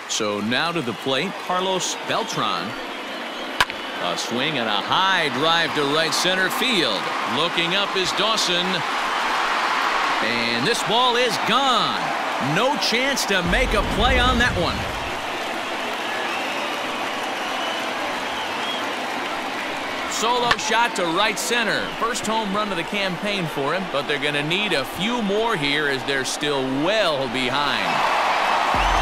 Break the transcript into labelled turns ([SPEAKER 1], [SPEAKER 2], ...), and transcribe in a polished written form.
[SPEAKER 1] So now to the plate, Carlos Beltran. A swing and a high drive to right center field. Looking up is Dawson. And this ball is gone. No chance to make a play on that one. Solo shot to right center. First home run of the campaign for him, but they're going to need a few more here as they're still well behind.